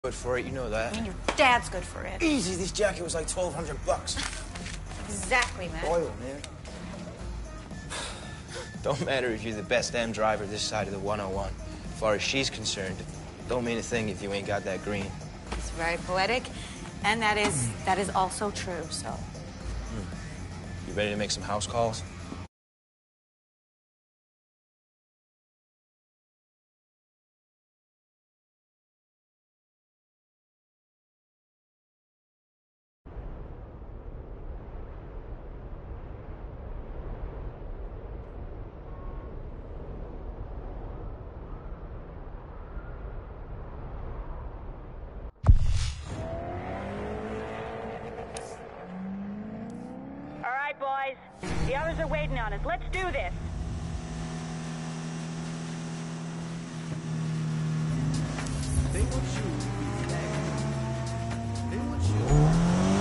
Good for it, you know that. And your dad's good for it. Easy, this jacket was like $1,200. Exactly, man. Oil, man. Don't matter if you're the best M driver this side of the 101. As far as she's concerned, don't mean a thing if you ain't got that green. It's very poetic, and that is also true, so. You ready to make some house calls? Boys, the others are waiting on us. Let's do this. They want you to be back. They want you.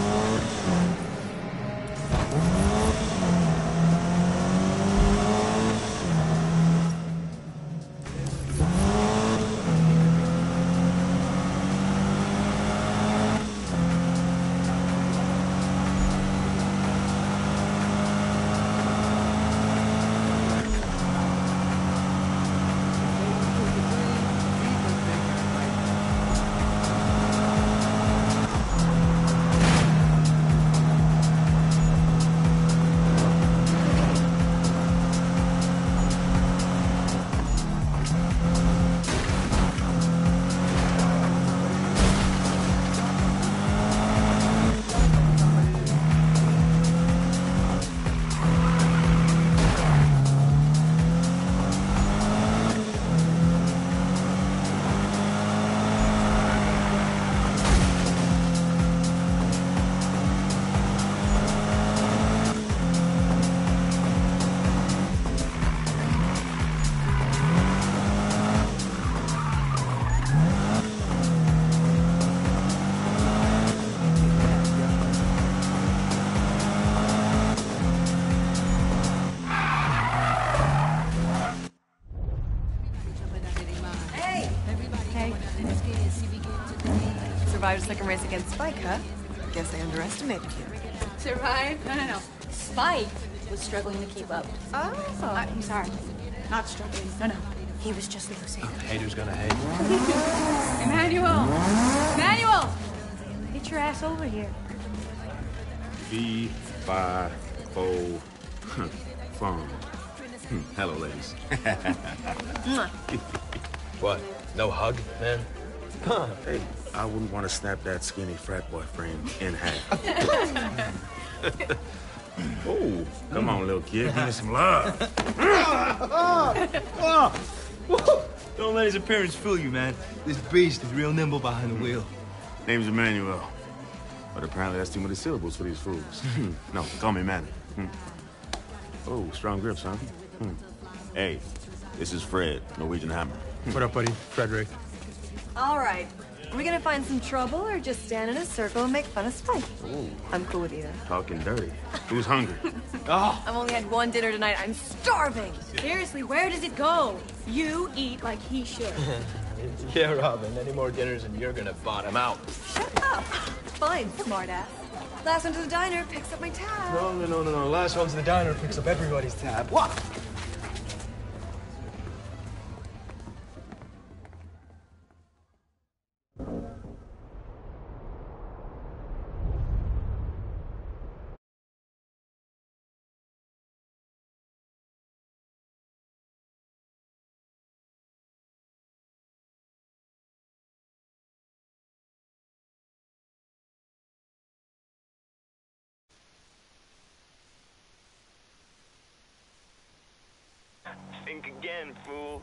Survived a second race against Spike, huh? Guess I underestimated you. Survived? No. Spike was struggling to keep up. Oh. I'm sorry. Not struggling. No. He was just losing. Haters gonna hate. Emmanuel! Get your ass over here. V5O phone. Hello, ladies. What? No hug, man? Hey, I wouldn't want to snap that skinny frat boy frame in half. Oh, come on, little kid. Give me some love. Don't let his appearance fool you, man. This beast is real nimble behind the wheel. Name's Emmanuel. But apparently that's too many syllables for these fools. No, call me Manny. Oh, strong grips, huh? Hey, this is Fred, Norwegian Hammer. What up, buddy? Frederick. All right. Are we gonna find some trouble or just stand in a circle and make fun of Spike? Ooh. I'm cool with either. Talking dirty. Who's hungry? I've only had one dinner tonight. I'm starving. Seriously, where does it go? You eat like he should. Yeah, Robin. Any more dinners and you're gonna bottom out. Shut up. Fine, smartass. Last one to the diner picks up my tab. No. Last one to the diner picks up everybody's tab. What? Think again, fools.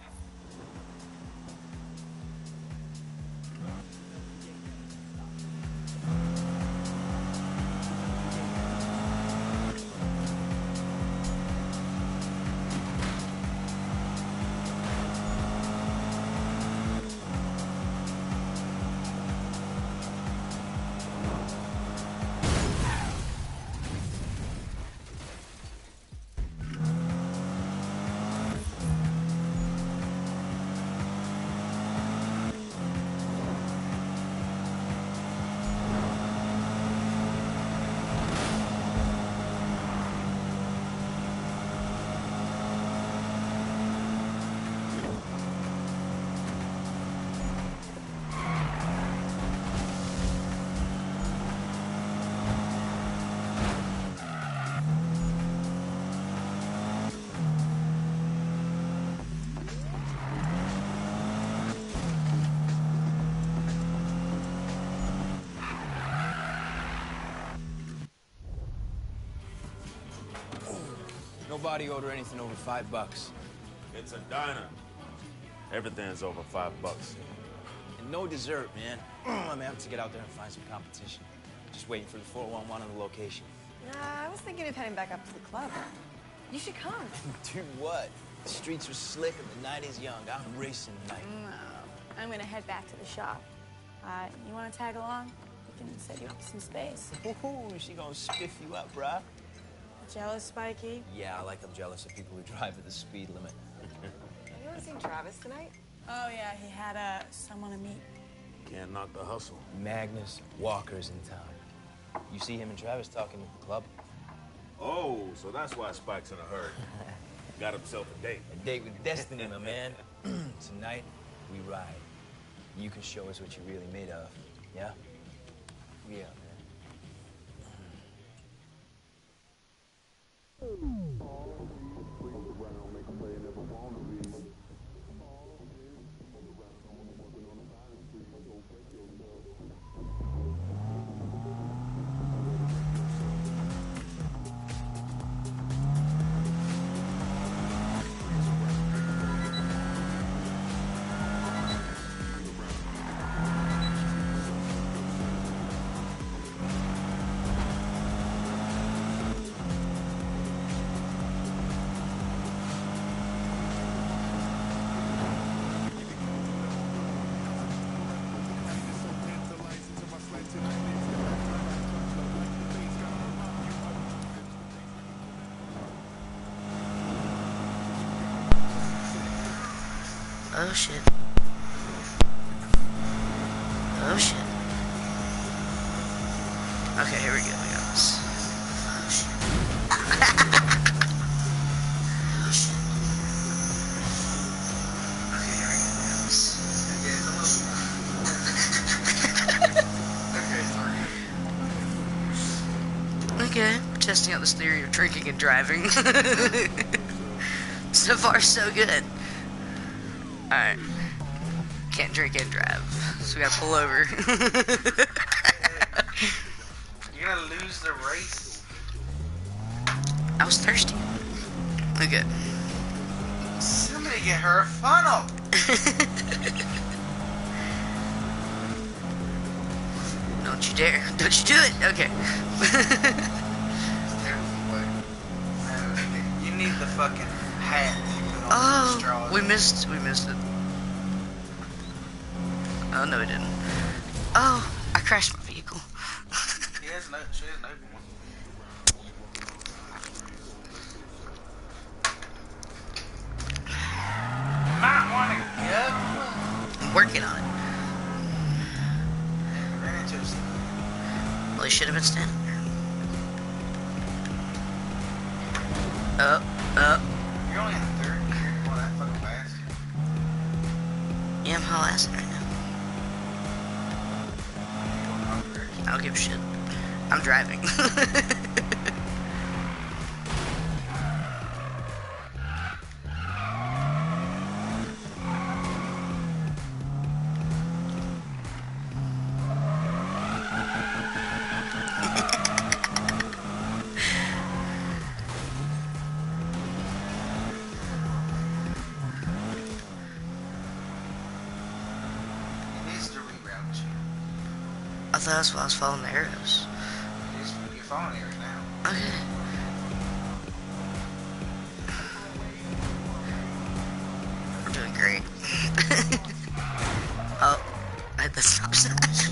Nobody order anything over $5. It's a diner. Everything's over $5. And no dessert, man. I'm gonna have to get out there and find some competition. Just waiting for the 411 on the location. Nah, I was thinking of heading back up to the club. You should come. Do what? The streets are slick and the night is young. I'm racing tonight. No, I'm gonna head back to the shop. You wanna tag along? We can set you up some space. Ooh, she gonna spiff you up, bruh. Jealous, Spikey? Yeah, I'm jealous of people who drive at the speed limit. Have you ever seen Travis tonight? Oh, yeah, he had someone to meet. Can't knock the hustle. Magnus Walker's in town. You see him and Travis talking at the club? Oh, so that's why Spike's in a hurry. Got himself a date. A date with destiny, my man. Tonight, we ride. You can show us what you're really made of. Yeah? Yeah, man. Oh shit. Oh shit. Okay, here we go. We got this. Oh shit. Oh shit. Okay, here we go. Okay, we're testing out this theory of drinking and driving. So far, so good. Alright. Can't drink and drive. So we gotta pull over. You're gonna lose the race. I was thirsty. Okay. Somebody get her a funnel. Don't you dare. Don't you do it. Okay. You need the fucking hat. Oh, we missed it. Oh, no, we didn't. Oh, I crashed my vehicle. She has an open one. Might want to get I'm working on it. ran into us. Well, he should have been standing there. You're only in the third. You're going that fucking fast. Yeah, I'm harassing right now. I don't give a shit. I'm driving. I thought that's why I was following the arrows. You're following the arrows now. Okay. We're doing great. Oh, I hit the stop sign.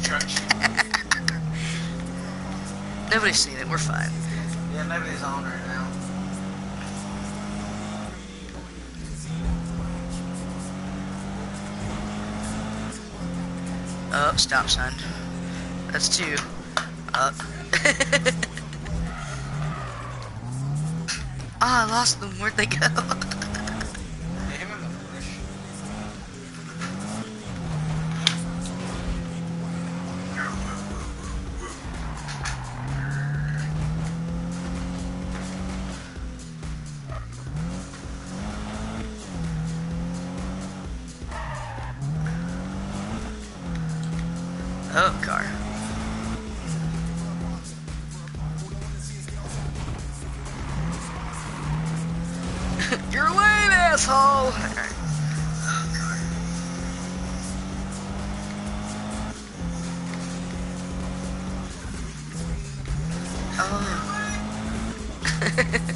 Nobody's seen it. We're fine. Yeah, nobody's on right now. Oh, stop sign. That's two. Up. I lost them. Where'd they go? Oh, car. asshole! Alright. Oh.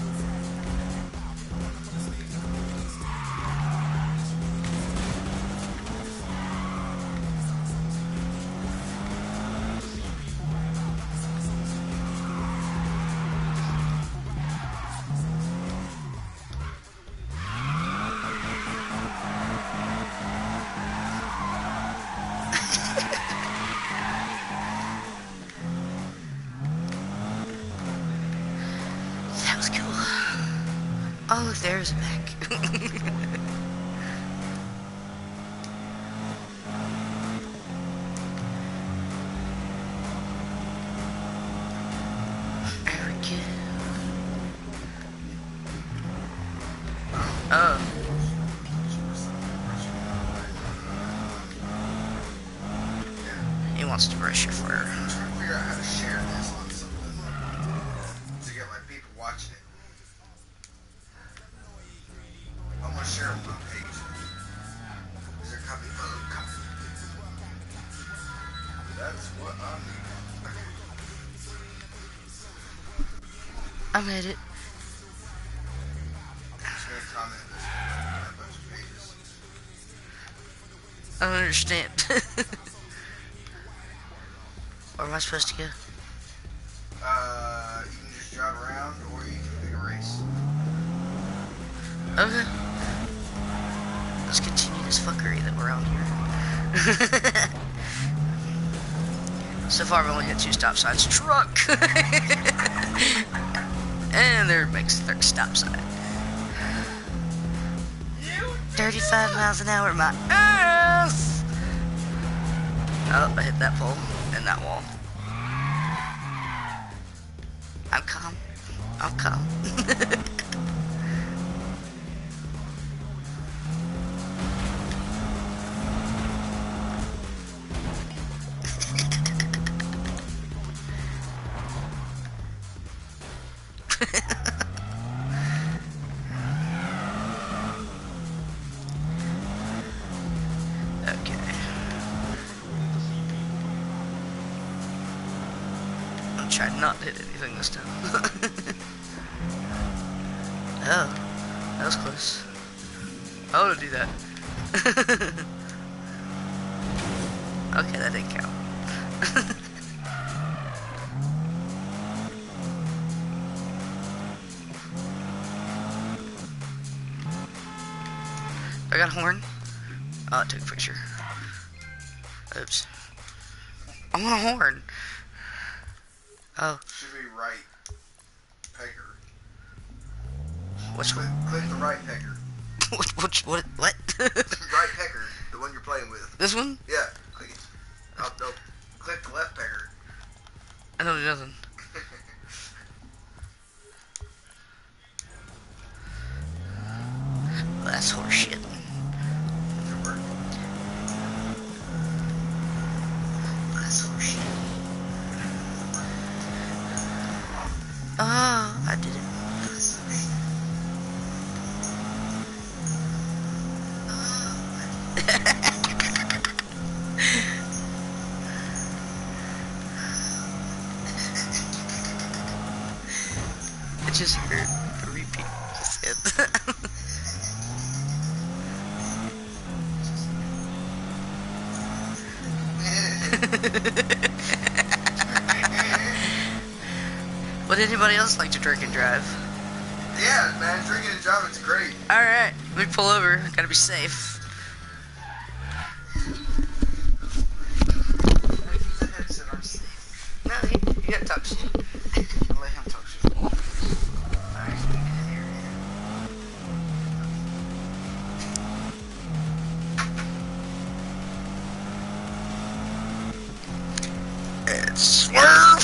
That was cool. Oh, look, there's a mech. There we go. Oh. He wants to brush your fur. I'm trying to figure out how to share this on something to get my people watching it. I'm gonna share it on my page. Is there copy? Oh, copy. That's what I need. I made it. Share comment. A bunch of pages. I don't understand. Where am I supposed to go? You can just drive around, or you can pick a race. Okay. Let's continue this fuckery that we're on here. So far, I've only hit 2 stop signs. Truck! And there makes the 3rd stop sign. 35 miles an hour, my ass! Oh, I hit that pole and that wall. I'm calm. I'm calm. Okay. I'm trying not to hit anything this time. Oh, that was close. I want to do that. Okay, that didn't count. I got a horn. Oh, I took a picture. Oops. I want a horn. Oh. Should be right pecker. Which one? Click the right pecker. What? Right pecker, the one you're playing with. This one? Yeah. Click it. Oh, no. Click the left pecker. I don't do nothing. Well, that's horseshit. That's horseshit. Oh, I did it. It just hurt to repeat what you said. Would anybody else like to drink and drive? Yeah, man, drinking and driving's great. Alright, let me pull over. Gotta be safe. No, you gotta talk shit. I'll let him talk shit. It's swerve!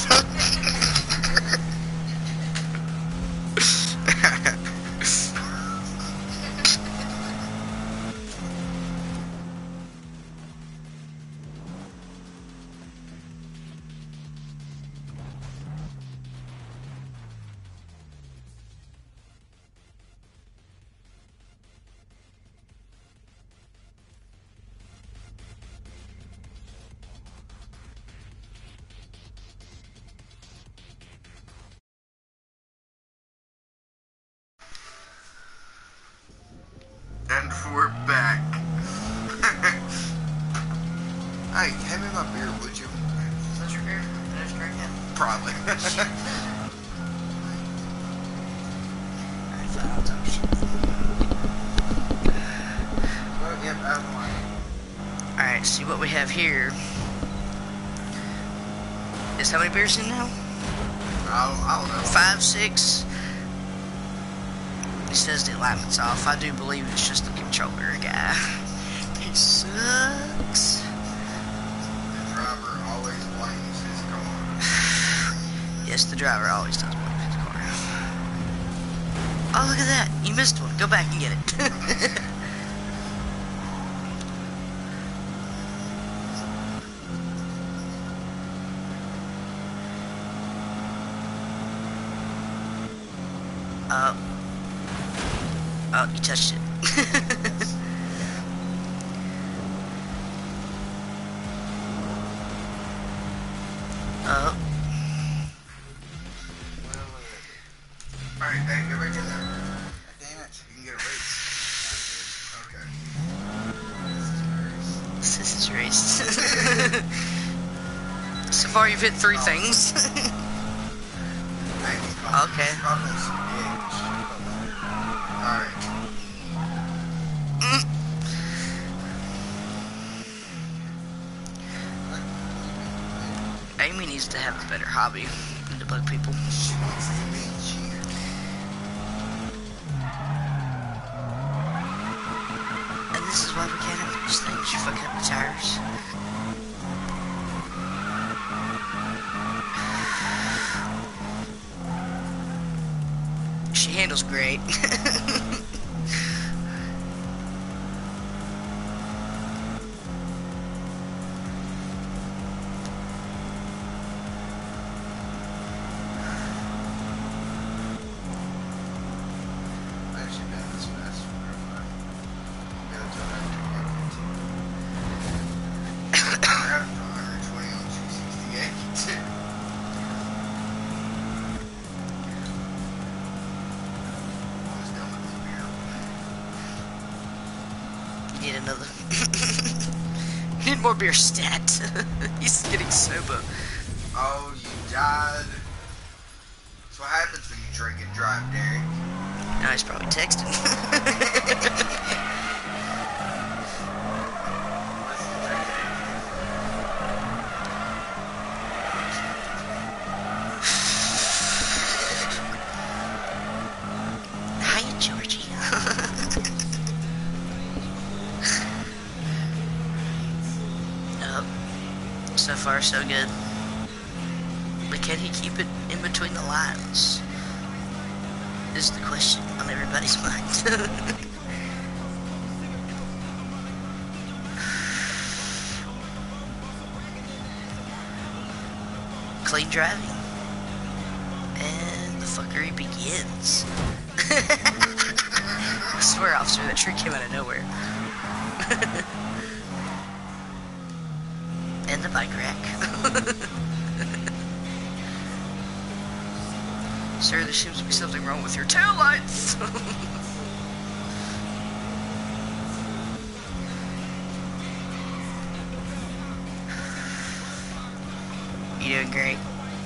Probably. Well, yep, out of the line. Alright, see what we have here. Is how many beers in now? I don't know. 5, 6. It says the alignment's off. I do believe it's just the controller guy. He sucks. The driver always blames his car. Yes, the driver always does blame his car. Oh, look at that. You missed one. Go back and get it. Oh, you touched it. Oh. Alright, hey, get back in there. God damn it. You can get a race. Okay. This is race. So far you've hit 3 things. Okay. Alright. Amy needs to have a better hobby than to bug people. She wants to be a cheater. And this is why we can't have these things. You fuck up the tires. She handles great. I've actually been this fast forever. Gotta tell that to 120 on 268. Almost done with this beer. You need another. You need more beer stat. He's getting sober. Oh, you died. That's what happens when you drink and drive, Derek. Now he's probably texting. Hiya, Georgie. Oh, so far so good. But can he keep it in between the lines? Is the question on everybody's mind. Clean driving. And the fuckery begins. I swear, officer, that tree came out of nowhere. And the bike rack. Sir, there seems to be something wrong with your taillights. You doing great?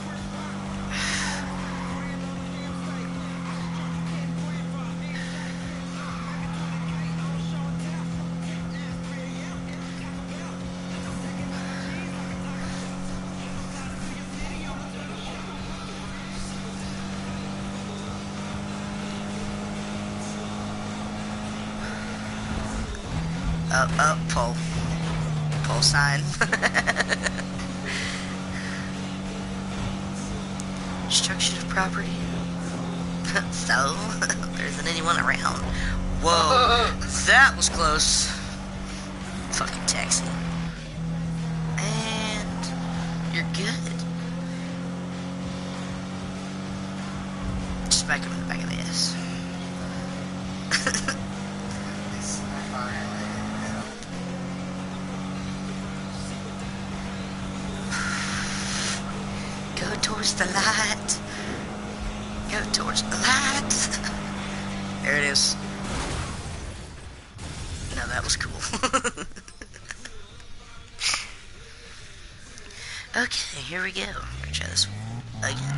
Pole sign. Destruction of property. So, there isn't anyone around. Whoa, that was close. Fucking taxi. And you're good. Smack him in the back of the ass. Go towards the light. Go towards the light. There it is. No, that was cool. Okay, here we go. Let me try this one. again.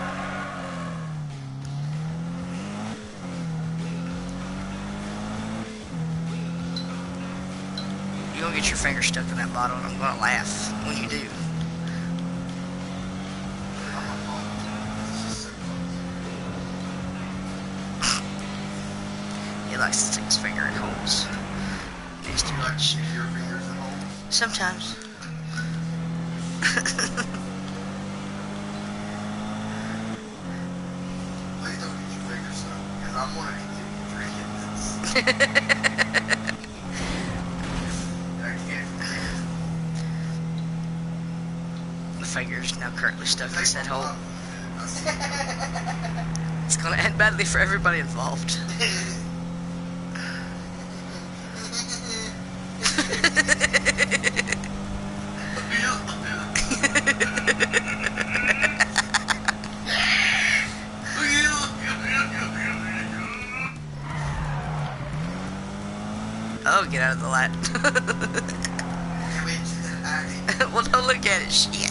You're gonna get your finger stuck in that bottle, and I'm gonna laugh when you do. He likes to stick his finger in holes. He's too much. Your fingers in holes? Sometimes. Please don't get your fingers stuck, because I'm gonna continue drinking this. I can't drink The finger is now currently stuck in it. said hole. It's gonna end badly for everybody involved. Oh, get out of the light. Well, don't look at it, shit.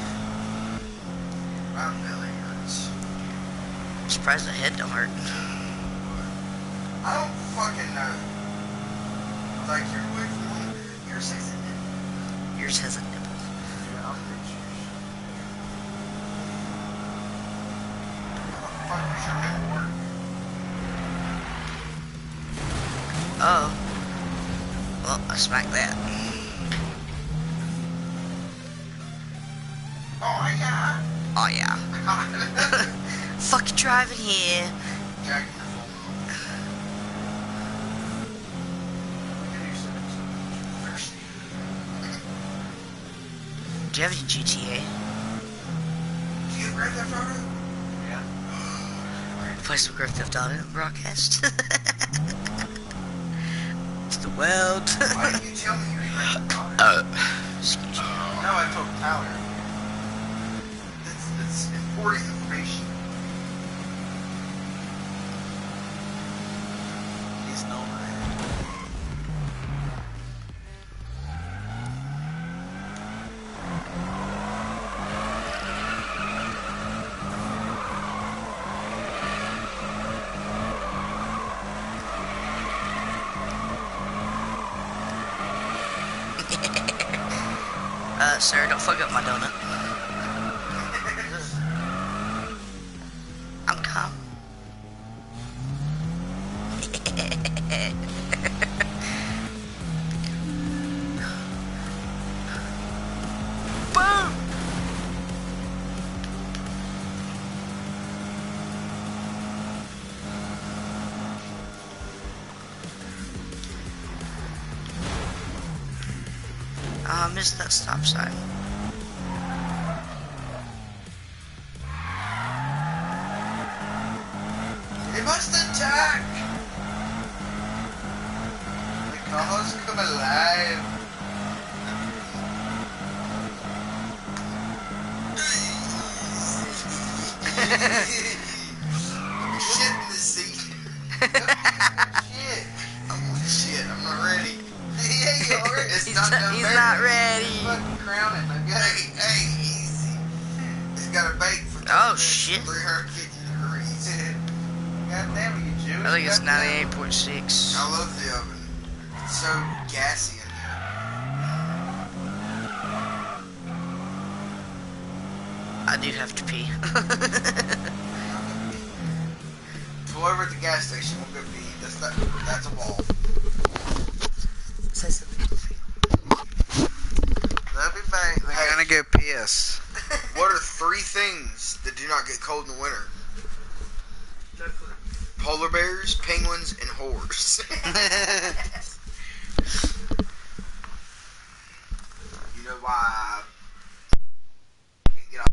My belly hurts. I'm surprised the head don't hurt. I don't fucking know. Like, your wife, yours has a nipple. Yours has a nipple. Yeah, I'll fix yours. How the fuck does your nipple work? Oh. Well, I smacked that. Oh, yeah. Oh, yeah. Fuck you driving here. Jack, your phone. Thirsty. Do you have any GTA? Do you Grand Theft Auto? Yeah. Play some Grand Theft Auto broadcast. It's the world. Why didn't you tell me you had Grand Theft Auto? Excuse me. No, I told Tyler. That's important information. He's no man. Sir, don't fuck up my donut. I'm calm. Boom! I missed that stop sign. They must attack! The cars come alive. Shit in the seat. Shit. Shit, I'm not ready. Yeah, you are. It's He's not not- done he's better. not ready. Fucking crowning. Hey, easy. It's got a bake for Oh, shit. 350 degrees. God damn it, you Jewish. I think it's goddamn. 98.6. I love the oven. It's so gassy in here. I do have to pee. Pull over at the gas station. We'll go pee. That's a wall. Say something. They'll be back. They're gonna go piss. What are 3 things that do not get cold in the winter? Polar bears, penguins, and whores. You know why I can't get off?